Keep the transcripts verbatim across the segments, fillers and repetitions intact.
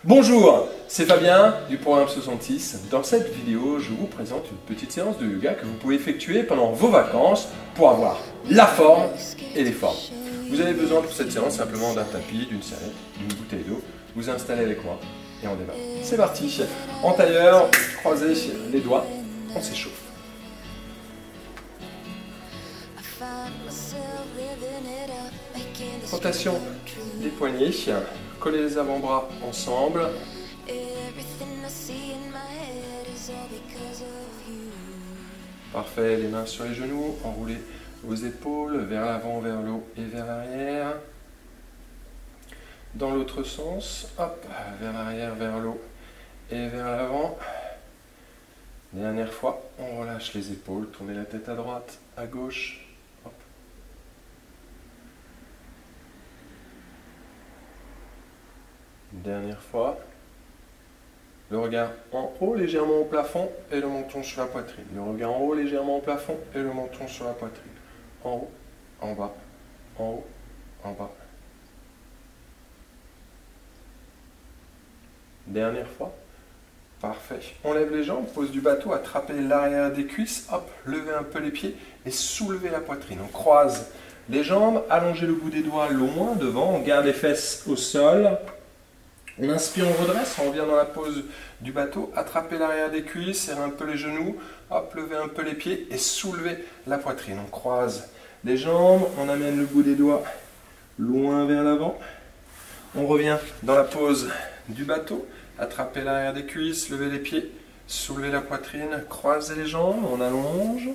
Bonjour, c'est Fabien du programme soixante-six. Dans cette vidéo, je vous présente une petite séance de yoga que vous pouvez effectuer pendant vos vacances pour avoir la forme et les formes. Vous avez besoin pour cette séance simplement d'un tapis, d'une serviette, d'une bouteille d'eau. Vous installez avec moi et on démarre. C'est parti. En tailleur, croisez les doigts, on s'échauffe. Rotation des poignets, collez les avant-bras ensemble. Parfait, les mains sur les genoux, enroulez vos épaules vers l'avant, vers le haut et vers l'arrière. Dans l'autre sens, hop, vers l'arrière, vers le haut et vers l'avant. Dernière fois, on relâche les épaules, tournez la tête à droite, à gauche. Hop. Dernière fois. Le regard en haut, légèrement au plafond, et le menton sur la poitrine. Le regard en haut, légèrement au plafond, et le menton sur la poitrine. En haut, en bas, en haut, en bas. Dernière fois. Parfait. On lève les jambes, pose du bateau, attrapez l'arrière des cuisses, hop, levez un peu les pieds et soulevez la poitrine. On croise les jambes, allongez le bout des doigts loin devant, on garde les fesses au sol. On inspire, on redresse, on revient dans la pose du bateau, attrapez l'arrière des cuisses, serrez un peu les genoux, hop, levez un peu les pieds et soulevez la poitrine. On croise les jambes, on amène le bout des doigts loin vers l'avant. On revient dans la pose du bateau, attrapez l'arrière des cuisses, levez les pieds, soulevez la poitrine, croisez les jambes, on allonge.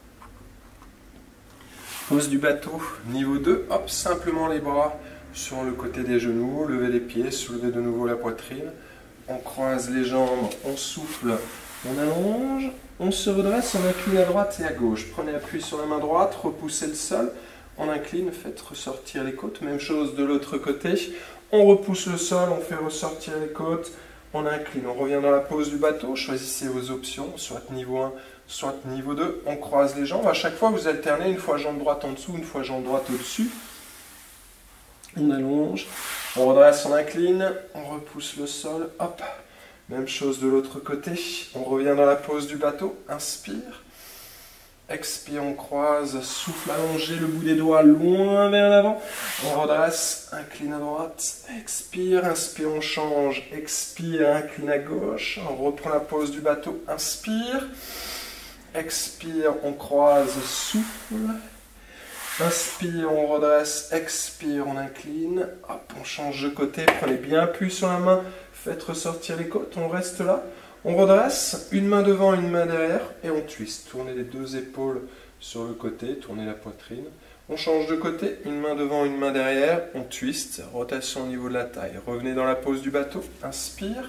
Pose du bateau, niveau deux, hop, simplement les bras sur le côté des genoux, levez les pieds, soulevez de nouveau la poitrine, on croise les jambes, on souffle, on allonge, on se redresse, on incline à droite et à gauche. Prenez appui sur la main droite, repoussez le sol, on incline, faites ressortir les côtes, même chose de l'autre côté, on repousse le sol, on fait ressortir les côtes, on incline, on revient dans la pose du bateau, choisissez vos options, soit niveau un, soit niveau deux, on croise les jambes, à chaque fois vous alternez, une fois jambe droite en dessous, une fois jambe droite au-dessus. On allonge, on redresse, on incline, on repousse le sol, hop. Même chose de l'autre côté, on revient dans la pose du bateau, inspire. Expire, on croise, souffle allongé, le bout des doigts loin vers l'avant. On redresse, incline à droite, expire, inspire, on change, expire, incline à gauche. On reprend la pose du bateau, inspire. Expire, on croise, souffle. Inspire, on redresse, expire, on incline, hop, on change de côté, prenez bien appui sur la main, faites ressortir les côtes, on reste là, on redresse, une main devant, une main derrière, et on twist, tournez les deux épaules sur le côté, tournez la poitrine, on change de côté, une main devant, une main derrière, on twist, rotation au niveau de la taille, revenez dans la pose du bateau, inspire,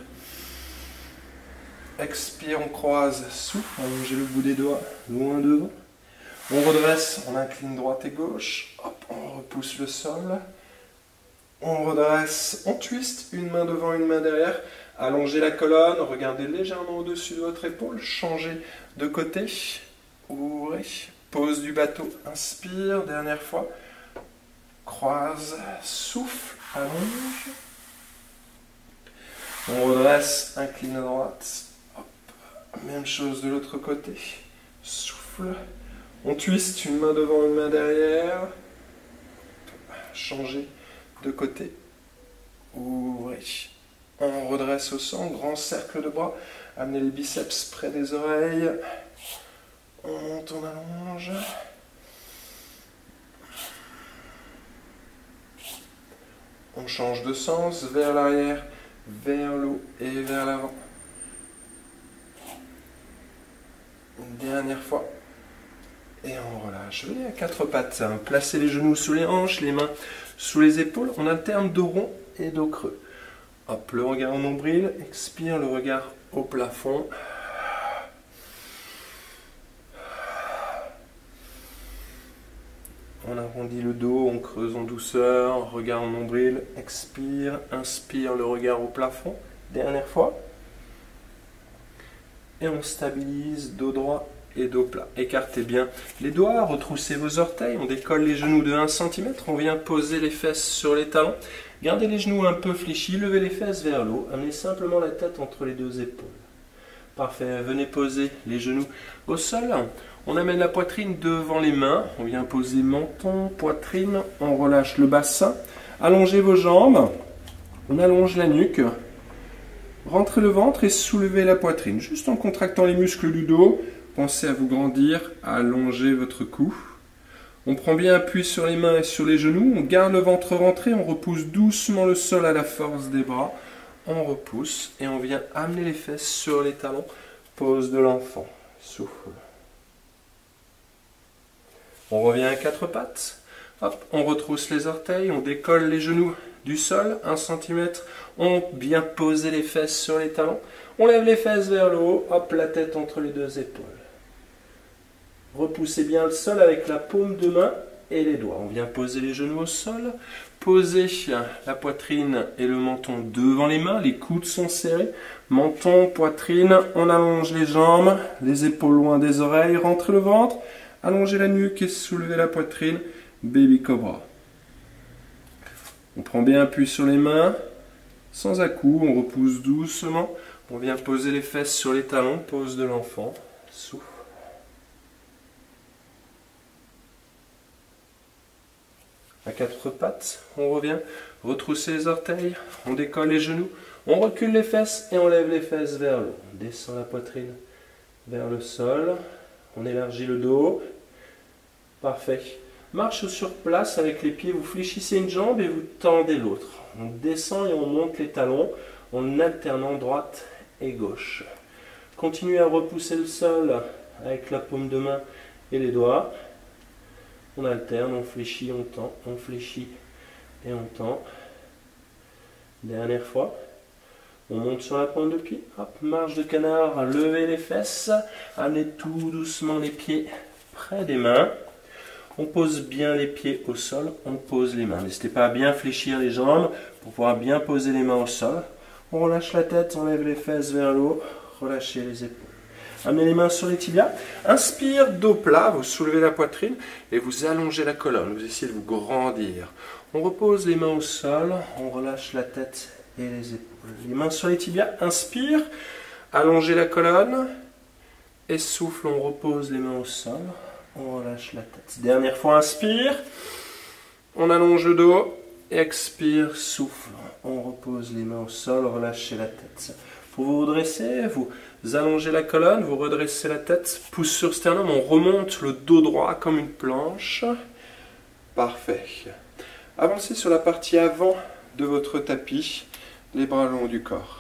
expire, on croise, souffle, allongez le bout des doigts, loin devant. On redresse, on incline droite et gauche, hop, on repousse le sol, on redresse, on twist, une main devant, une main derrière, allongez la colonne, regardez légèrement au-dessus de votre épaule, changez de côté, ouvrez, pose du bateau, inspire, dernière fois, croise, souffle, allonge, on redresse, incline à droite, hop, même chose de l'autre côté, souffle. On twist, une main devant, une main derrière. Changez de côté. Ouvrez. On redresse au centre, grand cercle de bras. Amenez les biceps près des oreilles. On monte, on allonge. On change de sens, vers l'arrière, vers le haut et vers l'avant. Une dernière fois. Et on relâche. Venez à quatre pattes. Placez les genoux sous les hanches, les mains sous les épaules. On alterne dos rond et dos creux. Hop, le regard au nombril. Expire, le regard au plafond. On arrondit le dos, on creuse en douceur. Regard au nombril. Expire, inspire, le regard au plafond. Dernière fois. Et on stabilise, dos droit et dos plat. Écartez bien les doigts, retroussez vos orteils, on décolle les genoux de un centimètre, on vient poser les fesses sur les talons. Gardez les genoux un peu fléchis, levez les fesses vers le haut, amenez simplement la tête entre les deux épaules. Parfait, venez poser les genoux au sol. On amène la poitrine devant les mains, on vient poser menton, poitrine, on relâche le bassin. Allongez vos jambes, on allonge la nuque. Rentrez le ventre et soulevez la poitrine, juste en contractant les muscles du dos. Pensez à vous grandir, à allonger votre cou. On prend bien appui sur les mains et sur les genoux, on garde le ventre rentré, on repousse doucement le sol à la force des bras. On repousse et on vient amener les fesses sur les talons. Pose de l'enfant, souffle. On revient à quatre pattes. Hop, on retrousse les orteils, on décolle les genoux du sol, un centimètre. On vient poser les fesses sur les talons. On lève les fesses vers le haut, hop, la tête entre les deux épaules. Repoussez bien le sol avec la paume de main et les doigts. On vient poser les genoux au sol, poser la poitrine et le menton devant les mains, les coudes sont serrés. Menton, poitrine, on allonge les jambes, les épaules loin des oreilles, rentrez le ventre, allongez la nuque et soulevez la poitrine, baby cobra. On prend bien appui sur les mains, sans à-coups, on repousse doucement. On vient poser les fesses sur les talons, pose de l'enfant, souffle. À quatre pattes, on revient, retrousser les orteils, on décolle les genoux, on recule les fesses et on lève les fesses vers le haut. On descend la poitrine vers le sol, on élargit le dos, parfait. Marche sur place avec les pieds, vous fléchissez une jambe et vous tendez l'autre. On descend et on monte les talons en alternant droite et gauche. Continuez à repousser le sol avec la paume de main et les doigts. On alterne, on fléchit, on tend, on fléchit et on tend. Dernière fois. On monte sur la pointe de pied. Hop, marche de canard, levez les fesses. Amenez tout doucement les pieds près des mains. On pose bien les pieds au sol, on pose les mains. N'hésitez pas à bien fléchir les jambes pour pouvoir bien poser les mains au sol. On relâche la tête, on lève les fesses vers le haut, relâchez les épaules. Amenez les mains sur les tibias. Inspire, dos plat, vous soulevez la poitrine et vous allongez la colonne. Vous essayez de vous grandir. On repose les mains au sol, on relâche la tête et les épaules. Les mains sur les tibias, inspire, allongez la colonne et souffle, on repose les mains au sol. On relâche la tête. Dernière fois, inspire. On allonge le dos. Expire, souffle. On repose les mains au sol, relâchez la tête. Pour vous redresser, vous allongez la colonne, vous redressez la tête, pouce sur sternum, on remonte le dos droit comme une planche. Parfait. Avancez sur la partie avant de votre tapis, les bras le long du corps.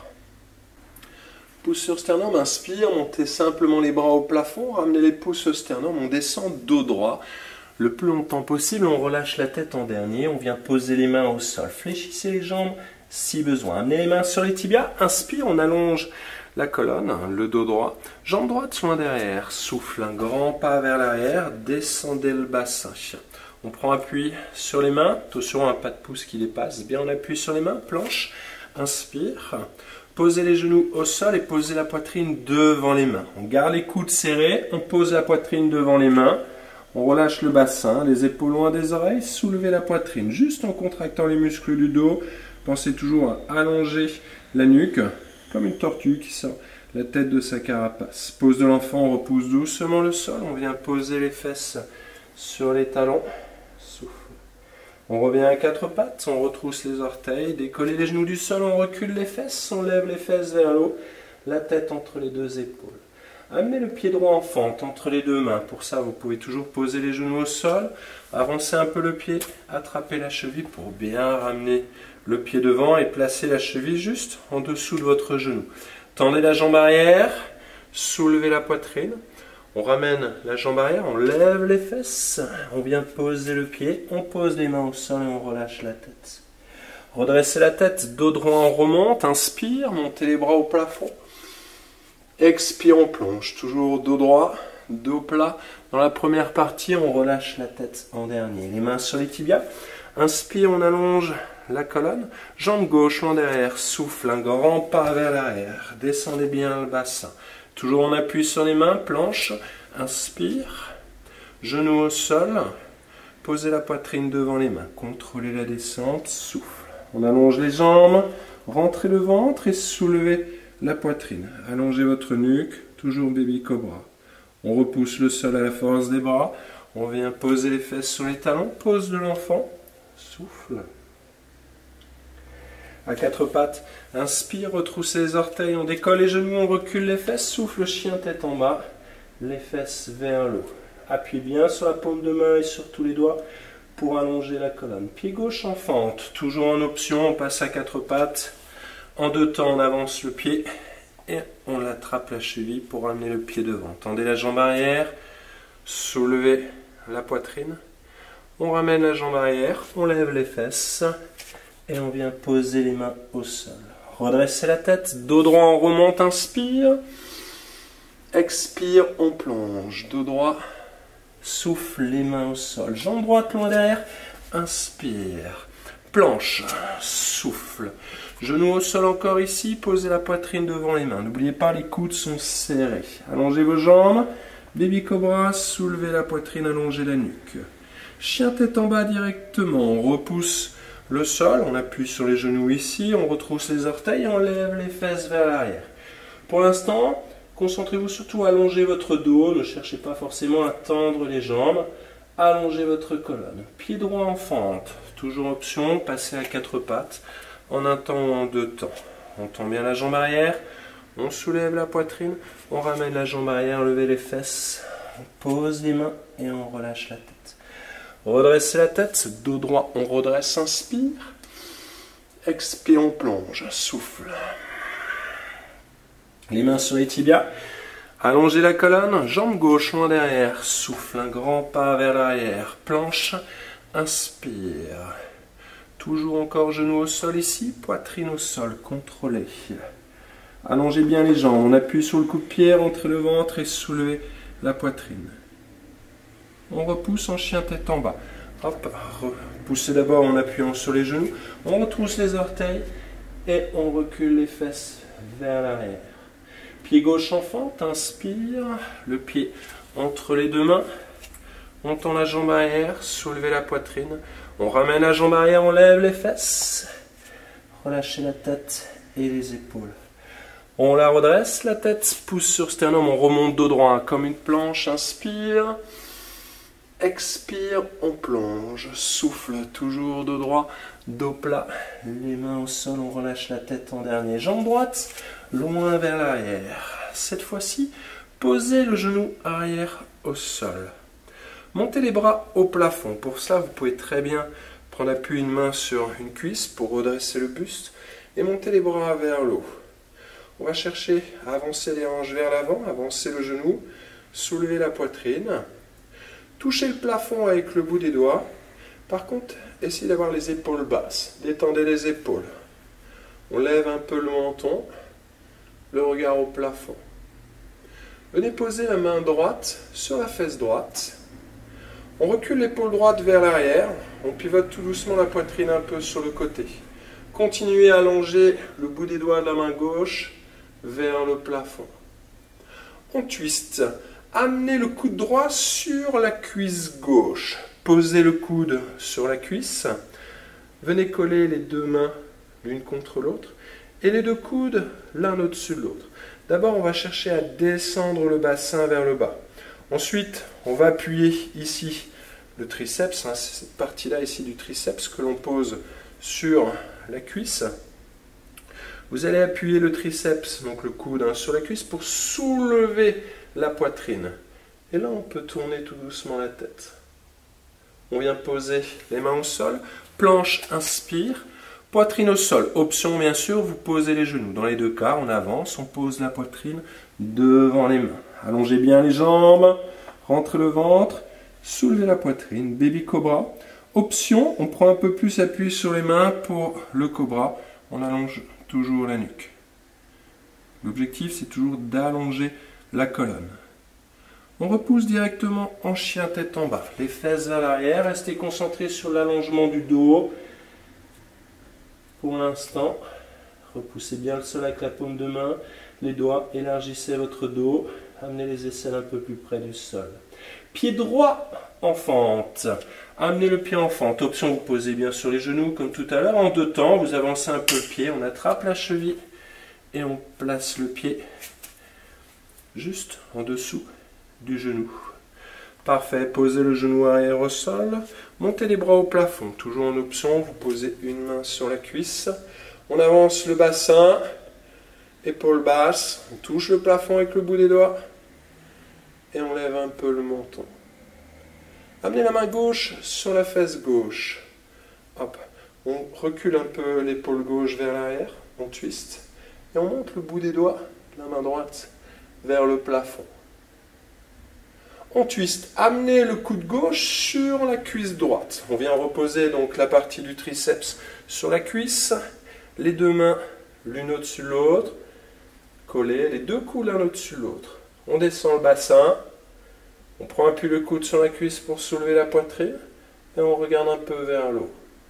Pouce sur sternum, inspire, montez simplement les bras au plafond, ramenez les pouces au sternum, on descend dos droit. Le plus longtemps possible, on relâche la tête en dernier, on vient poser les mains au sol. Fléchissez les jambes si besoin. Amenez les mains sur les tibias, inspire, on allonge la colonne, le dos droit. Jambe droite loin derrière, souffle, un grand pas vers l'arrière, descendez le bassin. On prend appui sur les mains, attention à un pas de pouce qui dépasse, bien on appuie sur les mains, planche, inspire. Posez les genoux au sol et posez la poitrine devant les mains. On garde les coudes serrés, on pose la poitrine devant les mains. On relâche le bassin, les épaules loin des oreilles, soulevez la poitrine. Juste en contractant les muscles du dos, pensez toujours à allonger la nuque, comme une tortue qui sort la tête de sa carapace. Pose de l'enfant, on repousse doucement le sol. On vient poser les fesses sur les talons. Souffle. On revient à quatre pattes, on retrousse les orteils, décollez les genoux du sol, on recule les fesses, on lève les fesses vers le haut, la tête entre les deux épaules. Amenez le pied droit en fente entre les deux mains. Pour ça, vous pouvez toujours poser les genoux au sol, avancer un peu le pied, attraper la cheville pour bien ramener le pied devant et placer la cheville juste en dessous de votre genou. Tendez la jambe arrière, soulevez la poitrine. On ramène la jambe arrière, on lève les fesses, on vient poser le pied, on pose les mains au sol et on relâche la tête. Redressez la tête, dos droit on remonte, inspire, montez les bras au plafond. Expire, on plonge, toujours dos droit, dos plat. Dans la première partie, on relâche la tête en dernier. Les mains sur les tibias, inspire, on allonge la colonne, jambe gauche loin derrière, souffle, un grand pas vers l'arrière, descendez bien le bassin. Toujours on appuie sur les mains, planche, inspire. Genou au sol. Posez la poitrine devant les mains. Contrôlez la descente. Souffle. On allonge les jambes. Rentrez le ventre et soulevez la poitrine. Allongez votre nuque. Toujours baby cobra. On repousse le sol à la force des bras. On vient poser les fesses sur les talons. Pose de l'enfant. Souffle. À quatre pattes, inspire, retroussez les orteils, on décolle les genoux, on recule les fesses, souffle, chien tête en bas, les fesses vers le haut. Appuyez bien sur la paume de main et sur tous les doigts pour allonger la colonne. Pied gauche en fente, toujours en option, on passe à quatre pattes. En deux temps, on avance le pied et on attrape la cheville pour amener le pied devant. Tendez la jambe arrière, soulevez la poitrine, on ramène la jambe arrière, on lève les fesses. Et on vient poser les mains au sol. Redressez la tête, dos droit, on remonte, inspire. Expire, on plonge. Dos droit, souffle, les mains au sol. Jambe droite, loin derrière, inspire. Planche, souffle. Genoux au sol encore ici, posez la poitrine devant les mains. N'oubliez pas, les coudes sont serrés. Allongez vos jambes. Baby cobra, soulevez la poitrine, allongez la nuque. Chien tête en bas directement, on repousse le sol, on appuie sur les genoux ici, on retrousse les orteils, on lève les fesses vers l'arrière. Pour l'instant, concentrez-vous surtout à allonger votre dos, ne cherchez pas forcément à tendre les jambes, allongez votre colonne. Pied droit en fente, toujours option, passez à quatre pattes, en un temps ou en deux temps. On tend bien la jambe arrière, on soulève la poitrine, on ramène la jambe arrière, levez les fesses, on pose les mains et on relâche la tête. Redressez la tête, dos droit, on redresse, inspire. Expire, on plonge, souffle. Les mains sur les tibias. Allongez la colonne, jambe gauche loin derrière. Souffle, un grand pas vers l'arrière. Planche, inspire. Toujours encore genou au sol ici, poitrine au sol, contrôlez. Allongez bien les jambes, on appuie sur le coup de pied, rentrez le ventre et soulevez la poitrine. On repousse en chien tête en bas. Hop, repoussez d'abord en appuyant sur les genoux. On retrousse les orteils et on recule les fesses vers l'arrière. Pied gauche en fente, inspire. Le pied entre les deux mains. On tend la jambe arrière, soulevez la poitrine. On ramène la jambe arrière, on lève les fesses. Relâchez la tête et les épaules. On la redresse, la tête pousse sur sternum, on remonte dos droit comme une planche, inspire. Expire, on plonge, souffle, toujours dos droit, dos plat, les mains au sol, on relâche la tête en dernier. Jambe droite, loin vers l'arrière. Cette fois-ci, posez le genou arrière au sol. Montez les bras au plafond. Pour cela, vous pouvez très bien prendre appui une main sur une cuisse pour redresser le buste et monter les bras vers le haut. On va chercher à avancer les hanches vers l'avant, avancer le genou, soulever la poitrine. Touchez le plafond avec le bout des doigts. Par contre, essayez d'avoir les épaules basses. Détendez les épaules. On lève un peu le menton, le regard au plafond. Venez poser la main droite sur la fesse droite. On recule l'épaule droite vers l'arrière. On pivote tout doucement la poitrine un peu sur le côté. Continuez à allonger le bout des doigts de la main gauche vers le plafond. On twiste. Amenez le coude droit sur la cuisse gauche. Posez le coude sur la cuisse. Venez coller les deux mains l'une contre l'autre et les deux coudes l'un au-dessus de l'autre. D'abord, on va chercher à descendre le bassin vers le bas. Ensuite, on va appuyer ici le triceps, hein, c'est cette partie-là ici du triceps que l'on pose sur la cuisse. Vous allez appuyer le triceps, donc le coude hein, sur la cuisse pour soulever la poitrine. Et là, on peut tourner tout doucement la tête. On vient poser les mains au sol. Planche, inspire. Poitrine au sol. Option, bien sûr, vous posez les genoux. Dans les deux cas, on avance, on pose la poitrine devant les mains. Allongez bien les jambes. Rentrez le ventre. Soulevez la poitrine. Baby cobra. Option, on prend un peu plus appui sur les mains pour le cobra. On allonge toujours la nuque. L'objectif, c'est toujours d'allonger la colonne. On repousse directement en chien tête en bas. Les fesses vers l'arrière. Restez concentrés sur l'allongement du dos. Pour l'instant, repoussez bien le sol avec la paume de main. Les doigts, élargissez votre dos. amenez les aisselles un peu plus près du sol. Pied droit en fente. Amenez le pied en fente. Option, vous posez bien sur les genoux comme tout à l'heure. En deux temps, vous avancez un peu le pied, on attrape la cheville et on place le pied juste en dessous du genou. Parfait. Posez le genou arrière au sol. Montez les bras au plafond. Toujours en option, vous posez une main sur la cuisse. On avance le bassin. Épaules basses. On touche le plafond avec le bout des doigts. Et on lève un peu le menton. Amenez la main gauche sur la fesse gauche. Hop. On recule un peu l'épaule gauche vers l'arrière. On twist. Et on monte le bout des doigts, la main droite, vers le plafond. On twist. Amenez le coude gauche sur la cuisse droite. On vient reposer donc la partie du triceps sur la cuisse. Les deux mains l'une au-dessus de l'autre. Collées. Les deux coudes l'un au-dessus de l'autre. On descend le bassin. On prend appui le coude sur la cuisse pour soulever la poitrine. Et on regarde un peu vers l'eau.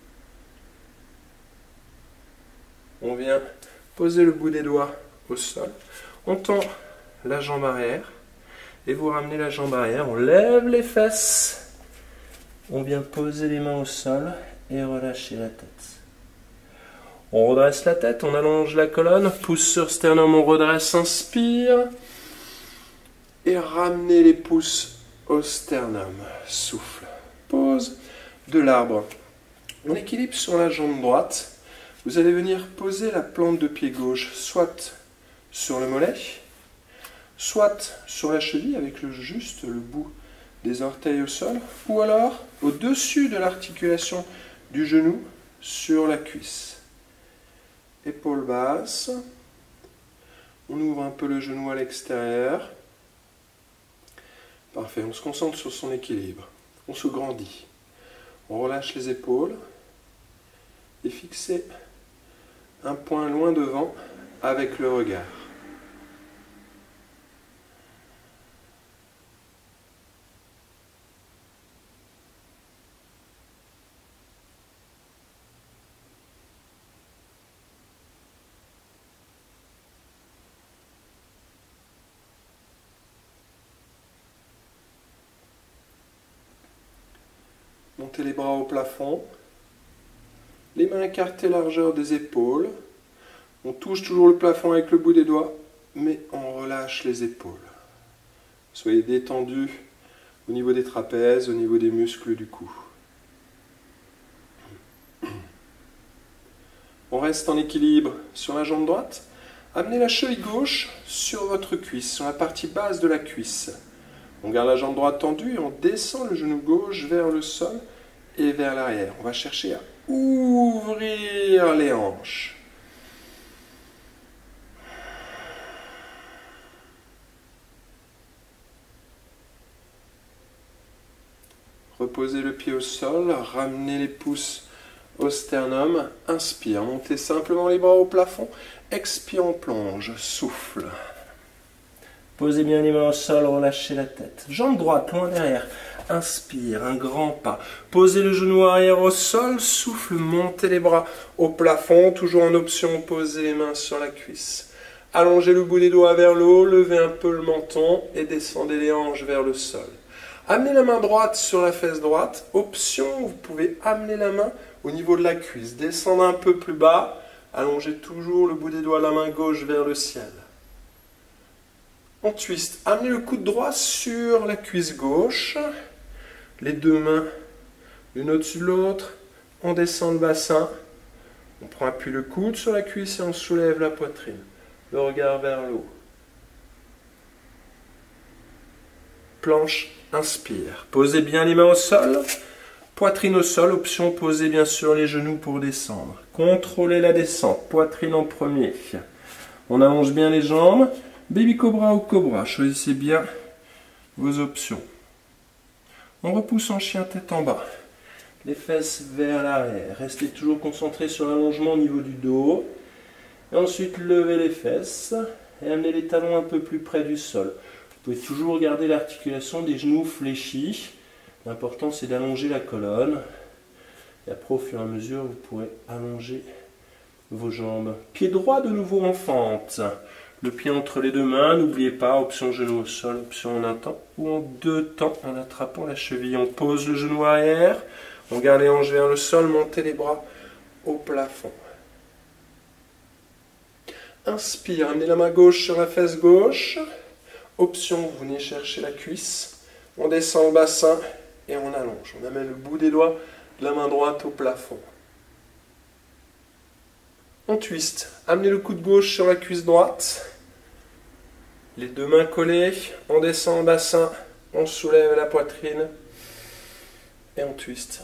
On vient poser le bout des doigts au sol. On tend la jambe arrière. Et vous ramenez la jambe arrière, on lève les fesses, on vient poser les mains au sol et relâcher la tête. On redresse la tête, on allonge la colonne, pouce sur sternum, on redresse, inspire. Et ramenez les pouces au sternum, souffle, pose de l'arbre. On équilibre sur la jambe droite, vous allez venir poser la plante de pied gauche, soit sur le mollet, soit sur la cheville avec le, juste le bout des orteils au sol, ou alors au-dessus de l'articulation du genou sur la cuisse. Épaules basses. On ouvre un peu le genou à l'extérieur. Parfait, on se concentre sur son équilibre. On se grandit. On relâche les épaules et fixez un point loin devant avec le regard. Montez les bras au plafond, les mains écartées largeur des épaules. On touche toujours le plafond avec le bout des doigts, mais on relâche les épaules. Soyez détendus au niveau des trapèzes, au niveau des muscles du cou. On reste en équilibre sur la jambe droite. Amenez la cheville gauche sur votre cuisse, sur la partie basse de la cuisse. On garde la jambe droite tendue et on descend le genou gauche vers le sol et vers l'arrière. On va chercher à ouvrir les hanches. Reposez le pied au sol, ramenez les pouces au sternum. Inspire, montez simplement les bras au plafond. Expire, on plonge, souffle. Posez bien les mains au sol, relâchez la tête. Jambe droite, loin derrière. Inspire, un grand pas. Posez le genou arrière au sol, souffle, montez les bras au plafond. Toujours en option, posez les mains sur la cuisse. Allongez le bout des doigts vers le haut, levez un peu le menton et descendez les hanches vers le sol. Amenez la main droite sur la fesse droite. Option, vous pouvez amener la main au niveau de la cuisse. Descendre un peu plus bas. Allongez toujours le bout des doigts, la main gauche vers le ciel. On twist. Amenez le coude droit sur la cuisse gauche. Les deux mains l'une au-dessus de l'autre. On descend le bassin. On prend appui le coude sur la cuisse et on soulève la poitrine. Le regard vers le haut. Planche, inspire. Posez bien les mains au sol. Poitrine au sol. Option, posez bien sûr les genoux pour descendre. Contrôlez la descente. Poitrine en premier. On allonge bien les jambes. Baby cobra ou cobra, choisissez bien vos options. On repousse en chien tête en bas. Les fesses vers l'arrière. Restez toujours concentré sur l'allongement au niveau du dos. Et ensuite, levez les fesses et amenez les talons un peu plus près du sol. Vous pouvez toujours garder l'articulation des genoux fléchis. L'important, c'est d'allonger la colonne. Et après, au fur et à mesure, vous pourrez allonger vos jambes. Pied droit de nouveau en fente. le pied entre les deux mains. N'oubliez pas, option genou au sol, option en un temps ou en deux temps en attrapant la cheville. On pose le genou arrière, on garde les hanches vers le sol, montez les bras au plafond. Inspire, amenez la main gauche sur la fesse gauche. Option, vous venez chercher la cuisse. On descend le bassin et on allonge. On amène le bout des doigts de la main droite au plafond. On twist. Amenez le coude gauche sur la cuisse droite. Les deux mains collées. On descend le bassin. On soulève la poitrine. Et on twist.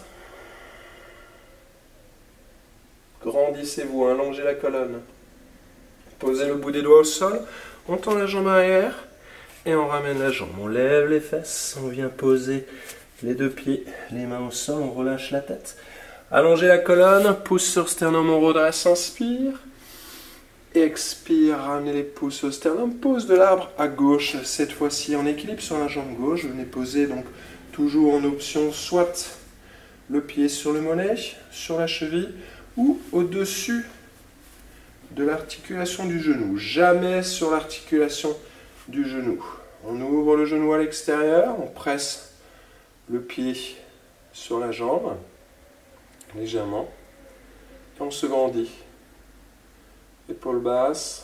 Grandissez-vous, allongez la colonne. Posez le bout des doigts au sol. On tend la jambe arrière. Et on ramène la jambe. On lève les fesses. On vient poser les deux pieds. Les mains au sol. On relâche la tête. Allongez la colonne, pouce sur sternum, on redresse, inspire. Expire, ramenez les pouces au sternum, pose de l'arbre à gauche, cette fois-ci en équilibre sur la jambe gauche. Venez poser donc toujours en option soit le pied sur le mollet, sur la cheville ou au-dessus de l'articulation du genou. Jamais sur l'articulation du genou. On ouvre le genou à l'extérieur, on presse le pied sur la jambe. Légèrement, et on se grandit. Épaules basses.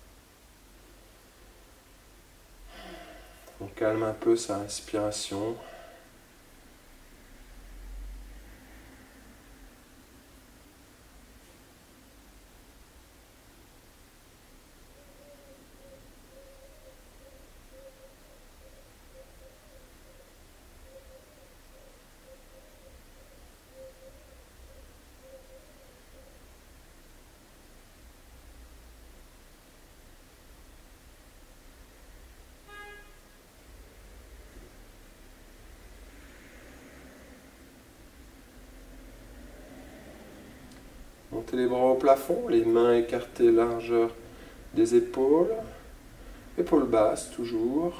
On calme un peu sa respiration. Montez les bras au plafond, les mains écartées largeur des épaules. Épaules basses toujours.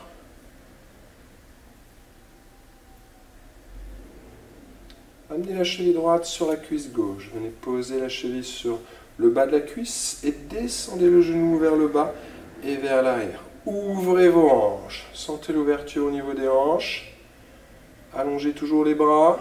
Amenez la cheville droite sur la cuisse gauche. Venez poser la cheville sur le bas de la cuisse et descendez le genou vers le bas et vers l'arrière. Ouvrez vos hanches. Sentez l'ouverture au niveau des hanches. Allongez toujours les bras.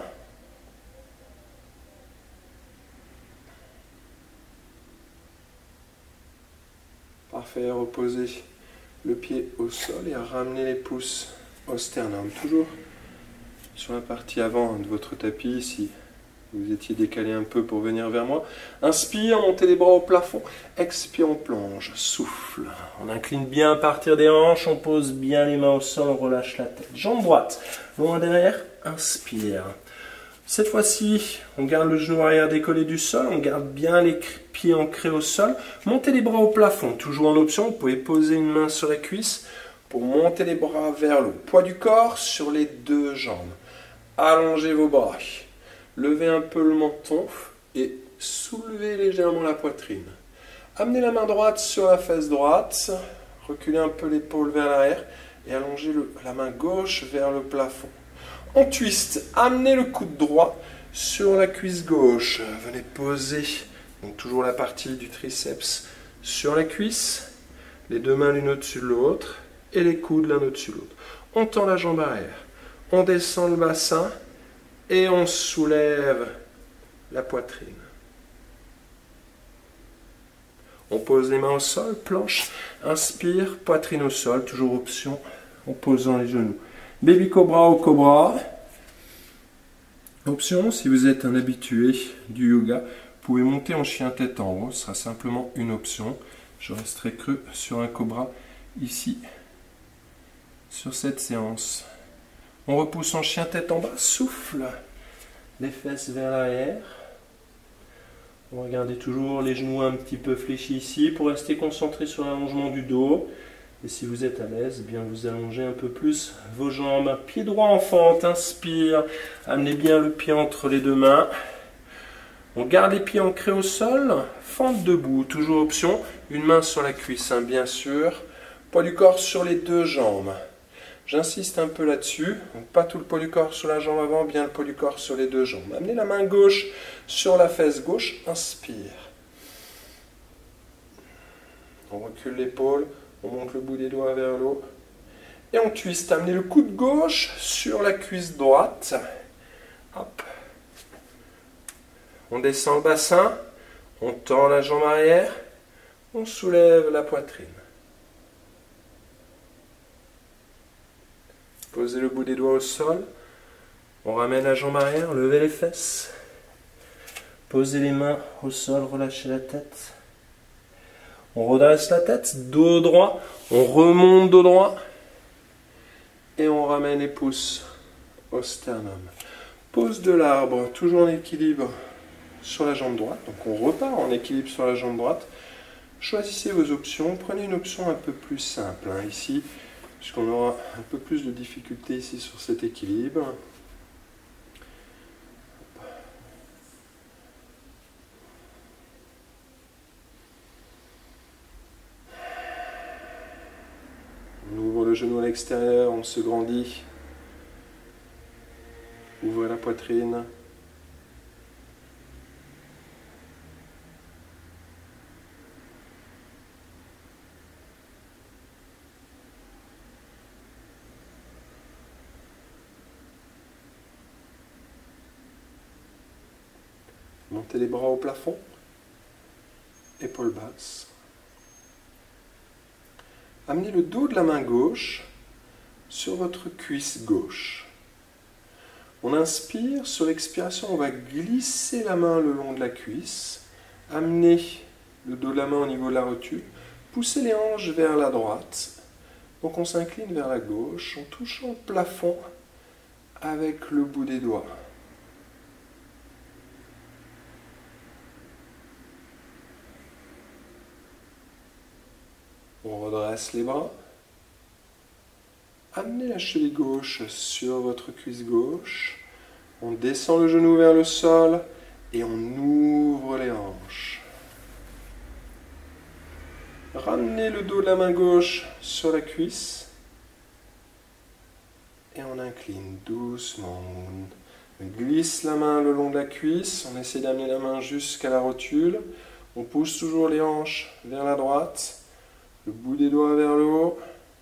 Parfait, reposez le pied au sol et ramenez les pouces au sternum. Toujours sur la partie avant de votre tapis, si vous étiez décalé un peu pour venir vers moi. Inspire, montez les bras au plafond. Expire, on plonge, souffle. On incline bien à partir des hanches, on pose bien les mains au sol, on relâche la tête. Jambe droite, loin derrière, inspire. Cette fois-ci, on garde le genou arrière décollé du sol, on garde bien les pieds ancrés au sol. Montez les bras au plafond, toujours en option, vous pouvez poser une main sur la cuisse pour monter les bras vers le haut. Poids du corps sur les deux jambes. Allongez vos bras, levez un peu le menton et soulevez légèrement la poitrine. Amenez la main droite sur la fesse droite, reculez un peu l'épaule vers l'arrière et allongez le, la main gauche vers le plafond. On twist, amenez le coude droit sur la cuisse gauche. Venez poser, donc toujours la partie du triceps sur la cuisse, les deux mains l'une au-dessus de l'autre et les coudes l'un au-dessus de l'autre. On tend la jambe arrière, on descend le bassin et on soulève la poitrine. On pose les mains au sol, planche, inspire, poitrine au sol, toujours option en posant les genoux. Baby Cobra ou Cobra. Option, si vous êtes un habitué du yoga, vous pouvez monter en chien tête en haut. Ce sera simplement une option. Je resterai creux sur un Cobra ici, sur cette séance. On repousse en chien tête en bas. Souffle. Les fesses vers l'arrière. On va garder toujours les genoux un petit peu fléchis ici pour rester concentré sur l'allongement du dos. Et si vous êtes à l'aise, eh bien vous allongez un peu plus vos jambes. Pied droit en fente, inspire. Amenez bien le pied entre les deux mains. On garde les pieds ancrés au sol. Fente debout, toujours option. Une main sur la cuisse, hein, bien sûr. Poids du corps sur les deux jambes. J'insiste un peu là-dessus. Pas tout le poids du corps sur la jambe avant, bien le poids du corps sur les deux jambes. Amenez la main gauche sur la fesse gauche. Inspire. On recule l'épaule. On monte le bout des doigts vers le haut. Et on twist. Amenez le coude gauche sur la cuisse droite. Hop. On descend le bassin. On tend la jambe arrière. On soulève la poitrine. Posez le bout des doigts au sol. On ramène la jambe arrière. Levez les fesses. Posez les mains au sol. Relâchez la tête. On redresse la tête. Dos droit. On remonte dos droit. Et on ramène les pouces au sternum. Pose de l'arbre. Toujours en équilibre sur la jambe droite. Donc on repart en équilibre sur la jambe droite. Choisissez vos options. Prenez une option un peu plus simple. Hein, ici, puisqu'on aura un peu plus de difficulté ici sur cet équilibre. On ouvre le genou à l'extérieur, on se grandit. Ouvrez la poitrine. Montez les bras au plafond, épaules basses. Amenez le dos de la main gauche sur votre cuisse gauche. On inspire, sur l'expiration, on va glisser la main le long de la cuisse, amener le dos de la main au niveau de la rotule, pousser les hanches vers la droite. Donc on s'incline vers la gauche en touchant le plafond avec le bout des doigts. On redresse les bras. Amenez la cheville gauche sur votre cuisse gauche. On descend le genou vers le sol et on ouvre les hanches. Ramenez le dos de la main gauche sur la cuisse. Et on incline doucement. On glisse la main le long de la cuisse. On essaie d'amener la main jusqu'à la rotule. On pousse toujours les hanches vers la droite. Le bout des doigts vers le haut.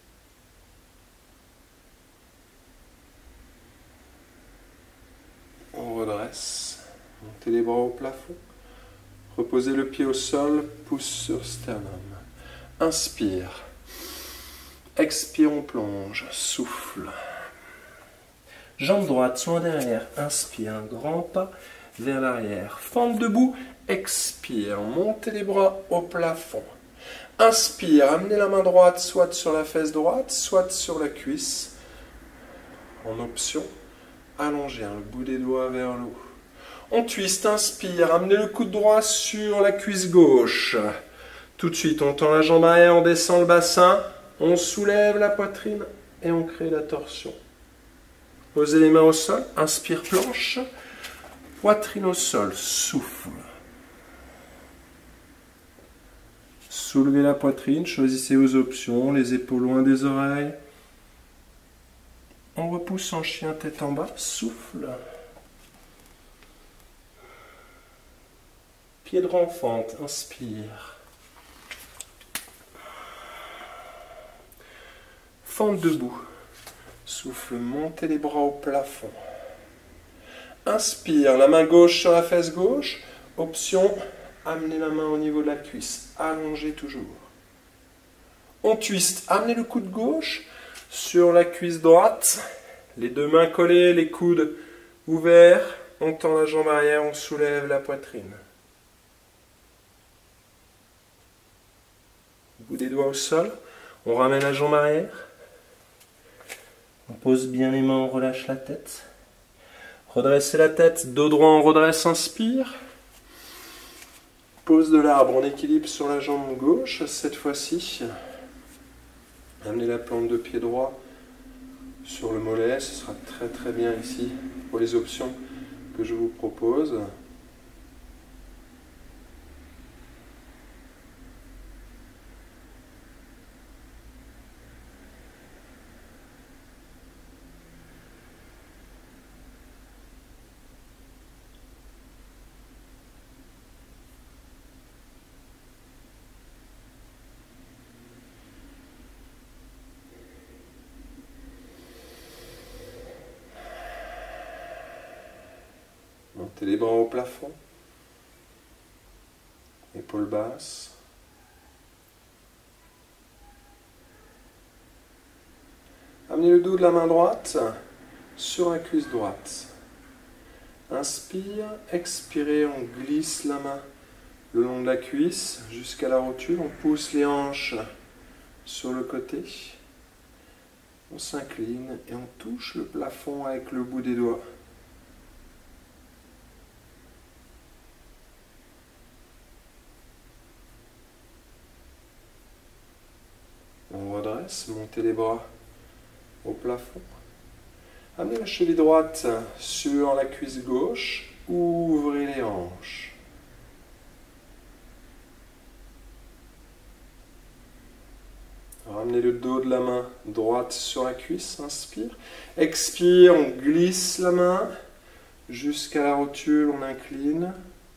On redresse. Montez les bras au plafond. Reposez le pied au sol. Pouce sur sternum. Inspire. Expire, on plonge. Souffle. Jambe droite, soin derrière. Inspire, un grand pas vers l'arrière. Fente debout. Expire. Montez les bras au plafond. Inspire, amenez la main droite soit sur la fesse droite, soit sur la cuisse. En option, allongez le bout des doigts vers le haut. On twist, inspire, amenez le coude droit sur la cuisse gauche. Tout de suite, on tend la jambe arrière, on descend le bassin, on soulève la poitrine et on crée la torsion. Posez les mains au sol, inspire, planche, poitrine au sol, souffle. Soulevez la poitrine, choisissez vos options, les épaules loin des oreilles. On repousse en chien tête en bas, souffle. Pied droit en fente, inspire. Fente debout, souffle, montez les bras au plafond. Inspire, la main gauche sur la fesse gauche, option. Amenez la main au niveau de la cuisse, allongez toujours. On twist, amenez le coude gauche sur la cuisse droite, les deux mains collées, les coudes ouverts, on tend la jambe arrière, on soulève la poitrine. Bout des doigts au sol, on ramène la jambe arrière, on pose bien les mains, on relâche la tête. Redressez la tête, dos droit, on redresse, inspire. Pose de l'arbre en équilibre sur la jambe gauche, cette fois-ci. Amenez la plante de pied droit sur le mollet, ce sera très très bien ici pour les options que je vous propose. Montez les bras au plafond. Épaules basses. Amenez le dos de la main droite sur la cuisse droite. Inspire, expirez, on glisse la main le long de la cuisse jusqu'à la rotule. On pousse les hanches sur le côté. On s'incline et on touche le plafond avec le bout des doigts. On redresse, montez les bras au plafond. Amenez la cheville droite sur la cuisse gauche, ouvrez les hanches. Ramenez le dos de la main droite sur la cuisse, inspire. Expire, on glisse la main jusqu'à la rotule, on incline.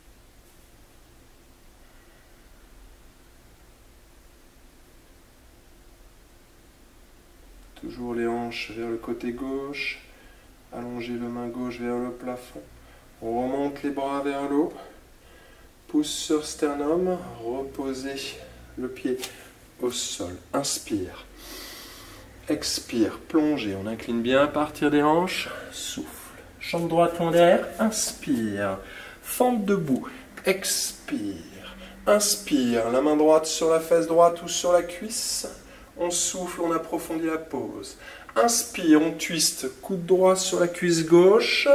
Toujours les hanches vers le côté gauche. Allongez la main gauche vers le plafond. On remonte les bras vers le haut. Pouce sur sternum. Reposez le pied au sol. Inspire. Expire. Plongez. On incline bien à partir des hanches. Souffle. Jambe droite loin derrière. Inspire. Fente debout. Expire. Inspire. La main droite sur la fesse droite ou sur la cuisse. On souffle, on approfondit la pose. Inspire, on twiste, coude droit sur la cuisse gauche.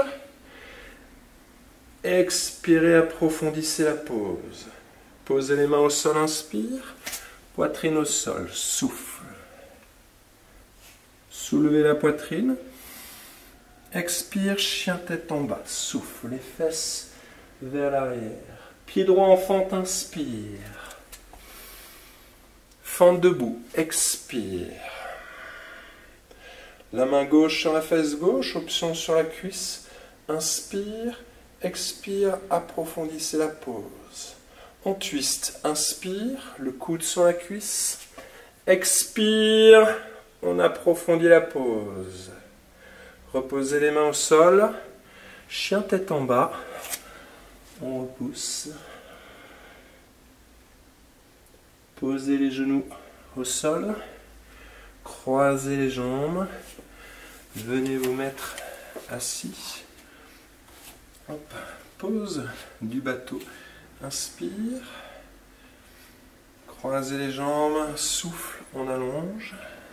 Expirez, approfondissez la pose. Posez les mains au sol, inspire. Poitrine au sol, souffle. Soulevez la poitrine. Expire, chien tête en bas, souffle. Les fesses vers l'arrière. Pied droit en fente, inspire. Fente debout, expire. La main gauche sur la fesse gauche, option sur la cuisse. Inspire, expire, approfondissez la pose. On twist, inspire, le coude sur la cuisse. Expire, on approfondit la pose. Reposez les mains au sol. Chien tête en bas. On repousse. Posez les genoux au sol, croisez les jambes, venez vous mettre assis. Hop. Pose du bateau, inspire, croisez les jambes, souffle, on allonge.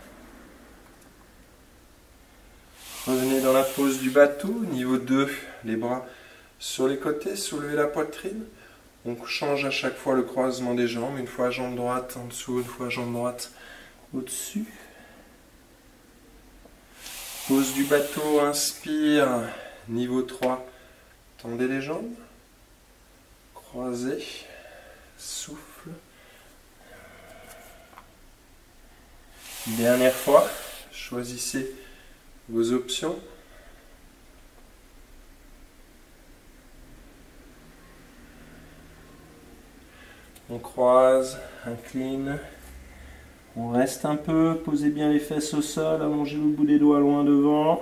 Revenez dans la pose du bateau, niveau deux, les bras sur les côtés, soulevez la poitrine. On change à chaque fois le croisement des jambes, une fois jambe droite en dessous, une fois jambe droite au-dessus. Pose du bateau, inspire, niveau trois, tendez les jambes, croisez, souffle. Dernière fois, choisissez vos options. On croise, incline, on reste un peu, posez bien les fesses au sol, allongez le bout des doigts loin devant.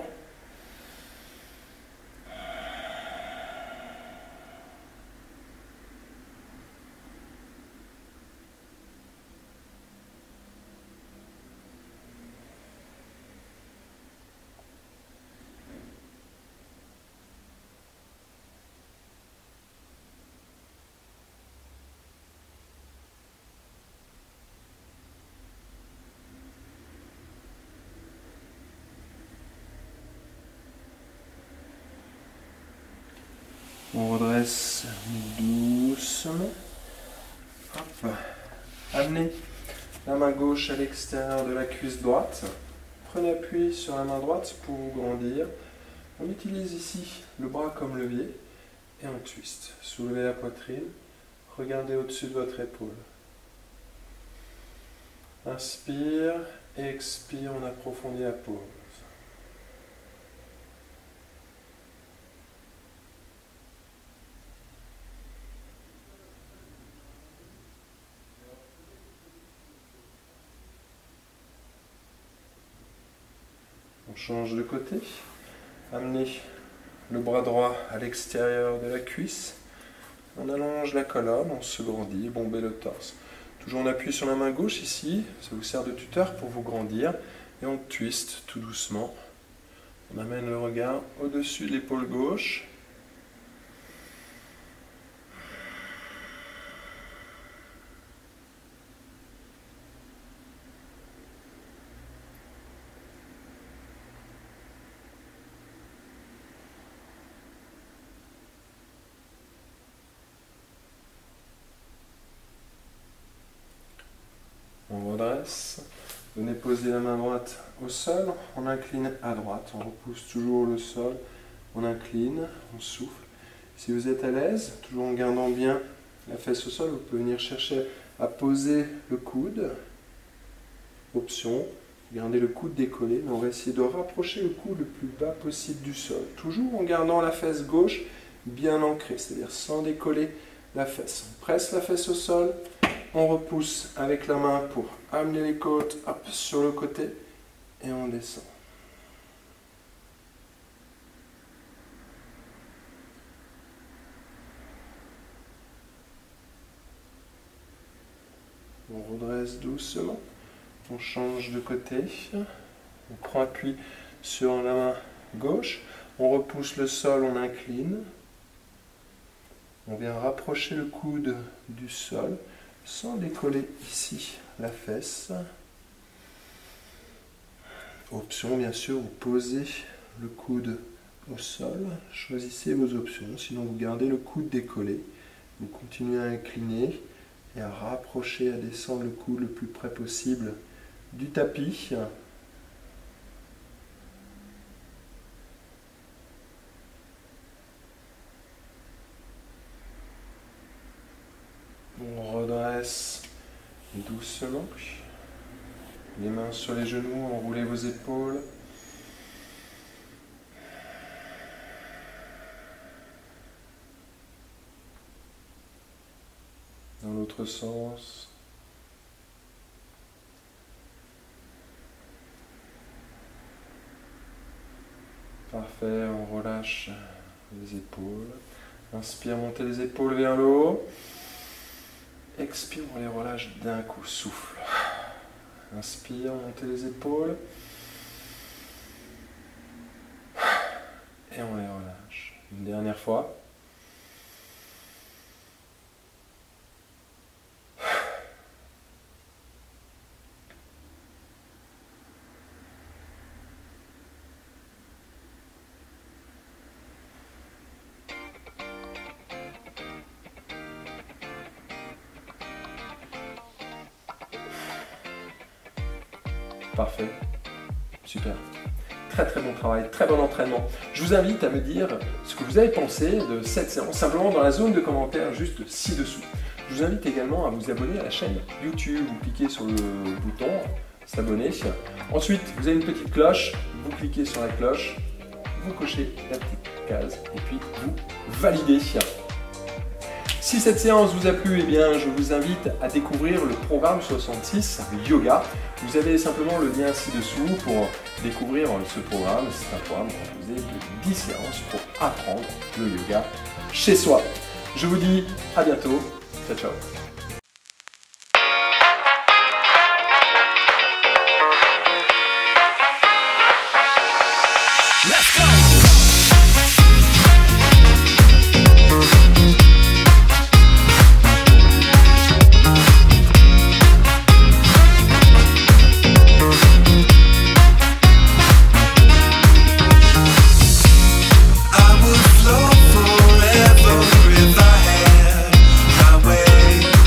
On redresse doucement. Hop. Amenez la main gauche à l'extérieur de la cuisse droite. Prenez appui sur la main droite pour vous grandir. On utilise ici le bras comme levier et on twist. Soulevez la poitrine. Regardez au-dessus de votre épaule. Inspire et expire, on approfondit la pose. On change de côté. Amenez le bras droit à l'extérieur de la cuisse. On allonge la colonne, on se grandit, bomber le torse. Toujours on appuie sur la main gauche ici, ça vous sert de tuteur pour vous grandir. Et on twist tout doucement. On amène le regard au-dessus de l'épaule gauche. On redresse. Venez poser la main droite au sol, on incline à droite, on repousse toujours le sol, on incline, on souffle. Si vous êtes à l'aise, toujours en gardant bien la fesse au sol, vous pouvez venir chercher à poser le coude. Option, gardez le coude décollé, mais on va essayer de rapprocher le coude le plus bas possible du sol. Toujours en gardant la fesse gauche bien ancrée, c'est-à-dire sans décoller la fesse. On presse la fesse au sol. On repousse avec la main pour amener les côtes hop, sur le côté et on descend. On redresse doucement, on change de côté, on prend appui sur la main gauche, on repousse le sol, on incline, on vient rapprocher le coude du sol, sans décoller ici la fesse. Option, bien sûr, vous posez le coude au sol. Choisissez vos options, sinon vous gardez le coude décollé. Vous continuez à incliner et à rapprocher, à descendre le coude le plus près possible du tapis. On redresse doucement, les mains sur les genoux, enroulez vos épaules. Dans l'autre sens. Parfait, on relâche les épaules. Inspire, montez les épaules vers le haut. Expire, on les relâche d'un coup, souffle. Inspire, montez les épaules. Et on les relâche. Une dernière fois. Parfait, super. Très très bon travail, très bon entraînement. Je vous invite à me dire ce que vous avez pensé de cette séance, simplement dans la zone de commentaires juste ci-dessous. Je vous invite également à vous abonner à la chaîne YouTube. Vous cliquez sur le bouton s'abonner. Ensuite, vous avez une petite cloche. Vous cliquez sur la cloche, vous cochez la petite case et puis vous validez. Si cette séance vous a plu, eh bien, je vous invite à découvrir le programme soixante-six Yoga. Vous avez simplement le lien ci-dessous pour découvrir ce programme. C'est un programme composé de dix séances pour apprendre le yoga chez soi. Je vous dis à bientôt. Ciao, ciao. Let's go! I would flow forever if I had my way.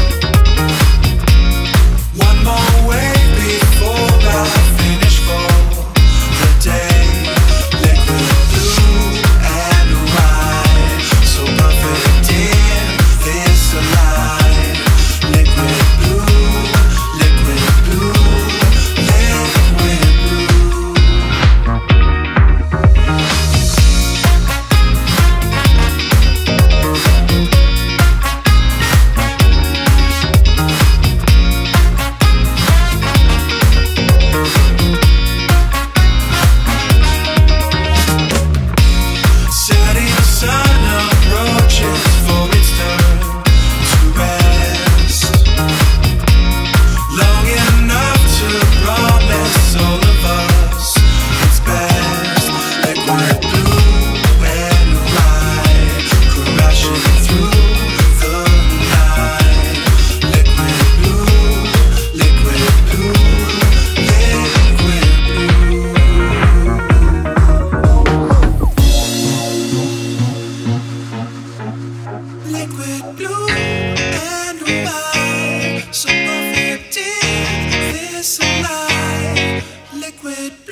alive, liquid